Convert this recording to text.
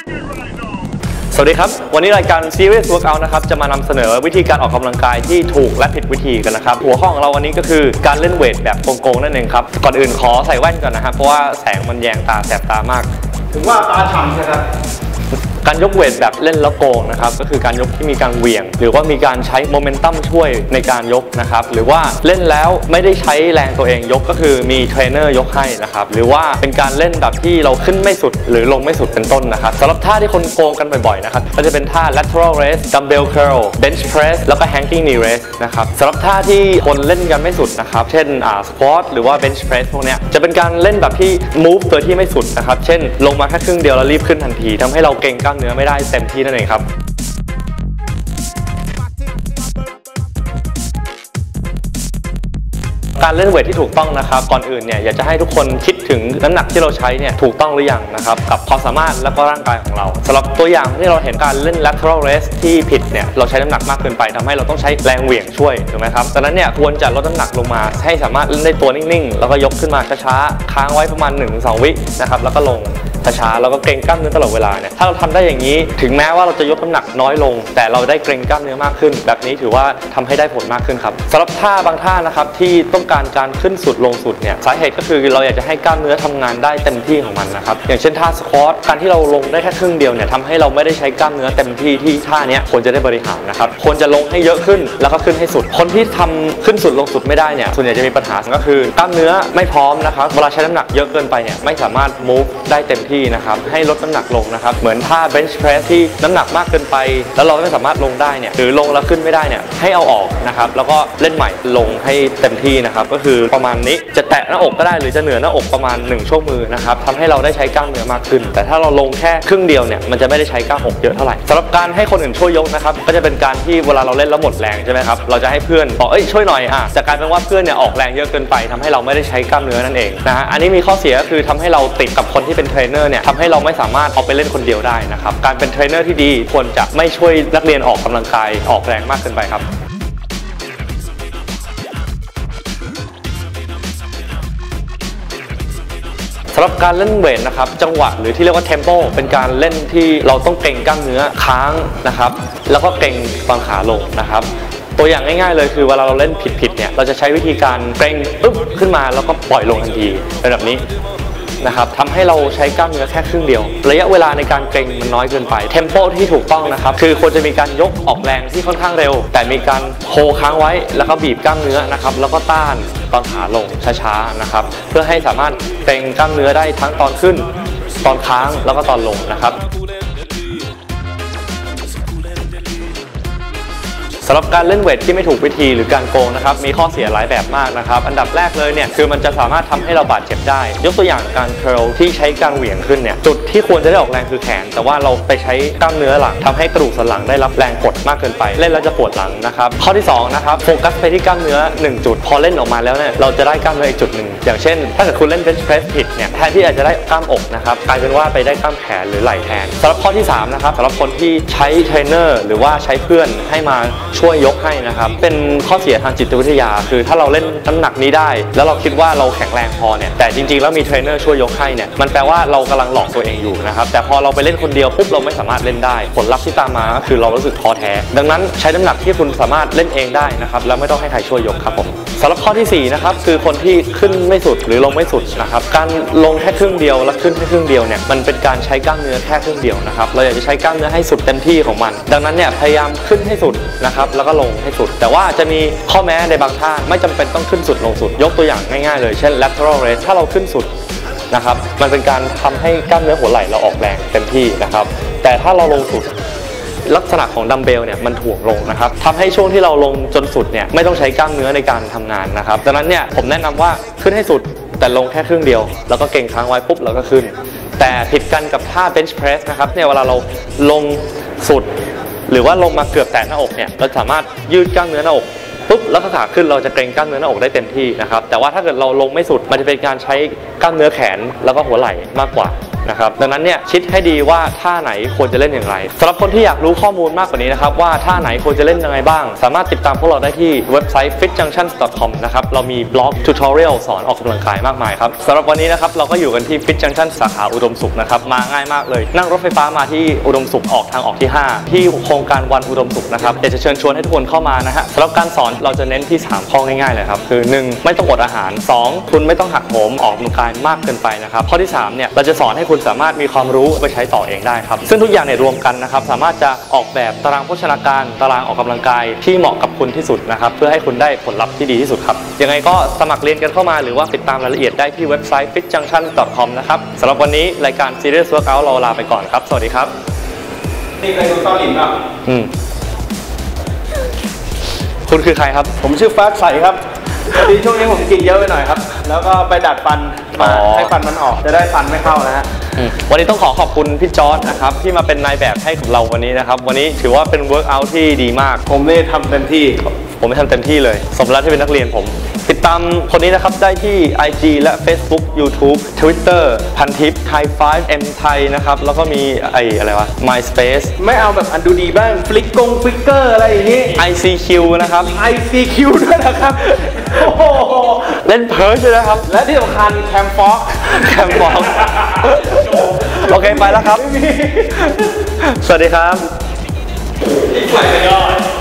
สวัสดีครับวันนี้รายการ Serious Workout นะครับจะมานำเสนอวิธีการออกกำลังกายที่ถูกและผิดวิธีกันนะครับหัวข้อของเราวันนี้ก็คือการเล่นเวทแบบโกงๆนั่นเองครับก่อนอื่นขอใส่แว่นก่อนนะครับเพราะว่าแสงมันแยงตาแสบตามากถึงว่าตาฉ่ำนะครับการยกเวทแบบเล่นแล้วโกงนะครับก็คือการยกที่มีการเหวี่ยงหรือว่ามีการใช้โมเมนตัมช่วยในการยกนะครับหรือว่าเล่นแล้วไม่ได้ใช้แรงตัวเองยกก็คือมีเทรนเนอร์ยกให้นะครับหรือว่าเป็นการเล่นแบบที่เราขึ้นไม่สุดหรือลงไม่สุดเป็นต้นนะครับสำหรับท่าที่คนโกงกันบ่อยๆนะครับก็จะเป็นท่า lateral raise dumbbell curl bench press แล้วก็ hanging knee raise นะครับสำหรับท่าที่คนเล่นกันไม่สุดนะครับเช่นsquat หรือว่า bench press พวกนี้จะเป็นการเล่นแบบที่ move โดยที่ไม่สุดนะครับเช่นลงมาแค่ครึ่งเดียวแล้วรีบขึ้นทันทีทำให้เราเกร็งกล้ามเนื้อไม่ได้เต็มที่นั่นเองครับการเล่นเวทที่ถูกต้องนะครับก่อนอื่นเนี่ยอยากจะให้ทุกคนคิดถึงน้ำหนักที่เราใช้เนี่ยถูกต้องหรือยังนะครับกับความสามารถและก็ร่างกายของเราสำหรับตัวอย่างที่เราเห็นการเล่น lateral raise ที่ผิดเนี่ยเราใช้น้ำหนักมากเกินไปทำให้เราต้องใช้แรงเหวี่ยงช่วยถูกไหมครับดังนั้นเนี่ยควรจะลดน้ำหนักลงมาให้สามารถเล่นได้ตัวนิ่งๆแล้วก็ยกขึ้นมาช้าๆค้างไว้ประมาณ 1-2 วินะครับแล้วก็ลงช้าๆแล้วก็เกร็งกล้ามเนื้อตลอดเวลาเนี่ยถ้าเราทำได้อย่างนี้ถึงแม้ว่าเราจะยกน้ำหนักน้อยลงแต่เราได้เกร็งกล้ามเนื้อมากขึ้นแบบนี้ถือว่าทำให้ได้ผลมากขึ้นครับสำหรับท่าบางท่านะครับที่ต้องการการขึ้นสุดลงสุดเนี่ยสาเหตุก็คือเราอยากจะให้กล้ามเนื้อทำงานได้เต็มที่ของมันนะครับอย่างเช่นท่าสควอตการที่เราลงได้แค่ครึ่งเดียวเนี่ยทำให้เราไม่ได้ใช้กล้ามเนื้อเต็มที่ที่ท่านี้ควรจะได้บริหารนะครับควรจะลงให้เยอะขึ้นแล้วก็ขึ้นให้สุดคนที่ทำขึ้นสุดลงสุดไม่ได้เนี่ยส่วนใหญ่จะมีปัญหาก็คือกล้ามเนื้อไม่พร้อมนะครับเวลาใช้น้ำหนักเยอะเกินไปเนี่ยไม่สามารถ move ได้เต็มที่นะครับให้ลดน้ำหนักลงนะครับเหมือนท่า bench press ที่น้ำหนักมากเกินไปแล้วเราไม่สามารถลงได้เนี่ยหรือลงแล้วขึ้นไม่ได้เนี่ยให้เอาออกนะครับแล้วก็เล่นใหม่ลงให้เต็มที่นะครับก็คือประมาณนี้จะแตะหน้าอกก็ได้หรือจะเหนือหน้าอกประมาณ1ชั่วมือนะครับทำให้เราได้ใช้กล้ามเนื้อมากขึ้นแต่ถ้าเราลงแค่ครึ่งเดียวเนี่ยมันจะไม่ได้ใช้กล้ามอกเยอะเท่าไหร่สำหรับการให้คนอื่นช่วยยกนะครับก็จะเป็นการที่เวลาเราเล่นแล้วหมดแรงใช่ไหมครับเราจะให้เพื่อนบอกช่วยหน่อยแต่กลายเป็นว่าเพื่อนเนี่ยออกแรงเยอะเกินไปทำให้เราไม่ได้ใช้กล้ามเนื้อนั่นเองนะฮะอันนี้มีข้อเสียก็คือทำให้เราติดกับคนที่เป็นเทรนเนอร์เนี่ยทำให้เราไม่สามารถเอาไปเล่นคนเดียวได้นะครับการเป็นเทรนเนอร์ที่ดีควรจะไม่ช่วยนักเรียนออกกำลังกายออกแรงมากเกินไปครับสำหรับการเล่นเวทนะครับจังหวะหรือที่เรียกว่าเทมโปเป็นการเล่นที่เราต้องเกร็งกล้ามเนื้อค้างนะครับแล้วก็เกร็งตอนขาลงนะครับตัวอย่างง่ายๆเลยคือเวลาเราเล่นผิดเนี่ยเราจะใช้วิธีการเกร็งปึ๊บขึ้นมาแล้วก็ปล่อยลงทันทีเป็นแบบนี้นะครับทำให้เราใช้กล้ามเนื้อแค่ครึ่งเดียวระยะเวลาในการเกร็งมันน้อยเกินไปเทมโปที่ถูกต้องนะครับคือควรจะมีการยกออกแรงที่ค่อนข้างเร็วแต่มีการโฮค้างไว้แล้วก็บีบกล้ามเนื้อนะครับแล้วก็ต้านตอนขาลงช้าๆนะครับเพื่อให้สามารถเกร็งกล้ามเนื้อได้ทั้งตอนขึ้นตอนค้างแล้วก็ตอนลงนะครับสำหรับการเล่นเวทที่ไม่ถูกวิธีหรือการโกงนะครับมีข้อเสียหลายแบบมากนะครับอันดับแรกเลยเนี่ยคือมันจะสามารถทำให้เราบาดเจ็บได้ยกตัวอย่างการเคิร์ลที่ใช้การเหวี่ยงขึ้นเนี่ยจุดที่ควรจะได้ออกแรงคือแขนแต่ว่าเราไปใช้กล้ามเนื้อหลังทำให้กระดูกสันหลังได้รับแรงกดมากเกินไปเล่นแล้วจะปวดหลังนะครับข้อที่2นะครับโฟกัสไปที่กล้ามเนื้อ1จุดพอเล่นออกมาแล้วเนี่ยเราจะได้กล้ามเนื้ออีกจุดหนึ่งอย่างเช่นถ้าเกิดคุณเล่น bench press ผิดเนี่ยแทนที่อาจจะได้กล้ามอกนะครับกลายเป็นว่าไปได้กล้ามแขนหรือไหล่แทนสำหรับข้อที่3นะครับสำหรับคนที่ใช้เทรนเนอร์หรือว่าใช้เพื่อนให้มาช่วยยกให้นะครับเป็นข้อเสียทางจิตวิทยาคือถ้าเราเล่นน้ำหนักนี้ได้แล้วเราคิดว่าเราแข็งแรงพอเนี่ยแต่จริงๆแล้วมีเทรนเนอร์ช่วยยกให้เนี่ยมันแปลว่าเรากำลังหลอกตัวเองอยู่นะครับแต่พอเราไปเล่นคนเดียวปุ๊บเราไม่สามารถเล่นได้ผลลัพธ์ที่ตามมาคือเรารู้สึกท้อแท้ดังนั้นใช้น้ำหนักที่คุณสามารถเล่นเองได้นะครับแล้วไม่ต้องให้ใครช่วยยกครับผมสำหรับข้อที่4นะครับคือคนที่ขึ้นไม่สุดหรือลงไม่สุดนะครับการลงแค่ครึ่งเดียวแล้วขึ้นแค่ครึ่งเดียวเนี่ยมันเป็นการใช้กล้ามเนื้อแค่ครึ่งเดียวนะครับเราอยากจะใช้กล้ามเนื้อให้สุดเต็มที่ของมันดังนั้นเนี่ยพยายามขึ้นให้สุดนะครับแล้วก็ลงให้สุดแต่ว่าจะมีข้อแม้ในบางท่าไม่จำเป็นต้องขึ้นสุดลงสุดยกตัวอย่างง่ายๆเลยเช่น lateral raise ถ้าเราขึ้นสุดนะครับมันเป็นการทำให้กล้ามเนื้อหัวไหล่เราออกแรงเต็มที่นะครับแต่ถ้าเราลงสุดลักษณะของดัมเบลเนี่ยมันถ่วงลงนะครับทำให้ช่วงที่เราลงจนสุดเนี่ยไม่ต้องใช้กล้ามเนื้อในการทำงานนะครับดังนั้นเนี่ยผมแนะนำว่าขึ้นให้สุดแต่ลงแค่ครึ่งเดียวแล้วก็เกร็งค้างไว้ปุ๊บแล้วก็ขึ้นแต่ผิดกันกับท่า bench press นะครับเนี่ยเวลาเราลงสุดหรือว่าลงมาเกือบแตะหน้าอกเนี่ยเราสามารถยืดกล้ามเนื้อหน้าอกปุ๊บแล้วก็ขาขึ้นเราจะเกร็งกล้ามเนื้อหน้าอกได้เต็มที่นะครับแต่ว่าถ้าเกิดเราลงไม่สุดมันจะเป็นการใช้กล้ามเนื้อแขนแล้วก็หัวไหล่มากกว่านะครับดังนั้นเนี่ยคิดให้ดีว่าท่าไหนควรจะเล่นอย่างไรสำหรับคนที่อยากรู้ข้อมูลมากกว่านี้นะครับว่าท่าไหนควรจะเล่นยังไงบ้างสามารถติดตามพวกเราได้ที่เว็บไซต์ fitjunction.com นะครับเรามีบล็อกทูตอเรียลสอนออกกำลังกายมากมายครับสำหรับวันนี้นะครับเราก็อยู่กันที่ Fit Junction สาขาอุดมสุขนะครับมาง่ายมากเลยนั่งรถไฟฟ้ามาที่อุดมสุขออกทางออกที่5ที่โครงการวันอุดมสุขนะครับอยากจะเชิญชวนให้ทุกคนเข้ามานะฮะสำหรับการสอนเราจะเน้นที่3ข้อง่ายๆเลยครับคือ1ไม่ต้องอดอาหาร2คุณไม่ต้องหักโหมออกกำลังกายมากเกินไปนะครับข้อที่3เนี่ยเราจะสอนให้คุณสามารถมีความรู้ไปใช้ต่อเองได้ครับซึ่งทุกอย่างเนี่ยรวมกันนะครับสามารถจะออกแบบตารางโภชนาการตารางออกกำลังกายที่เหมาะกับคุณที่สุดนะครับเพื่อให้คุณได้ผลลัพธ์ที่ดีที่สุดครับยังไงก็สมัครเรียนกันเข้ามาหรือว่าติดตามรายละเอียดได้ที่เว็บไซต์ fitjunction.com นะครับสำหรับวันนี้รายการ Serious Workout เราลาไปก่อนครับสวัสดีครับนี่เคยดูเกาหลีป่ะคุณคือใครครับผมชื่อฟ้าใสครับพอดีช่วงนี้ผมกินเยอะไปหน่อยครับแล้วก็ไปดัดฟันมาให้ฟันมันออกจะได้ฟันไม่เข้านะฮะวันนี้ต้องขอบคุณพี่จอร์จนะครับที่มาเป็นนายแบบให้กับเราวันนี้นะครับวันนี้ถือว่าเป็นเวิร์กอัลที่ดีมากผมได้ทำเต็มที่ผมไม่ทำเต็มที่เลยสมแล้วที่เป็นนักเรียนผมติดตามคนนี้นะครับได้ที่ IG และ Facebook YouTube Twitter พันทิป Thai 5 M Thai นะครับแล้วก็มีอะไรวะ MySpace ไม่เอาแบบอันดูดีบ้างฟลิกเกอร์อะไรอย่างนี้ ICQ นะครับ ICQ ด้วยนะครับโอ้โหเล่นเพิร์ชเลยนะครับและที่สำคัญแคมฟอกโอเคไปแล้วครับสวัสดีครับอีกหลายยอด